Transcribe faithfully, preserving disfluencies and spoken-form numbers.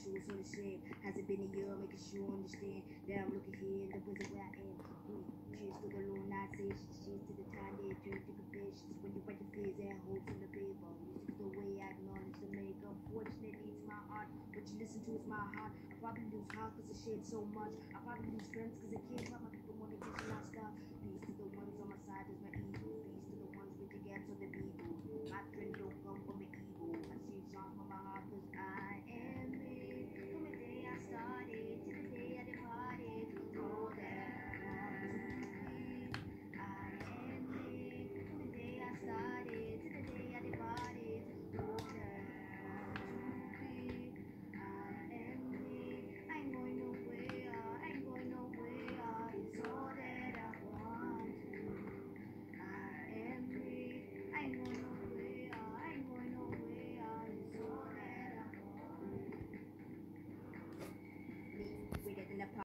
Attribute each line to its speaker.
Speaker 1: truth on the shit. Has it been a year making sure you understand that I'm looking here in the prison where I am? Mm. Cheers to the Lunatics, cheers to the time they drink the patience. When you write the fears and hopes on the paper, music's the way I acknowledge the make. Unfortunately, it's my art. What you listen to is my heart. I probably lose heart cause I shared so much. I probably lose friends cause I can't help my people wanna get lost up.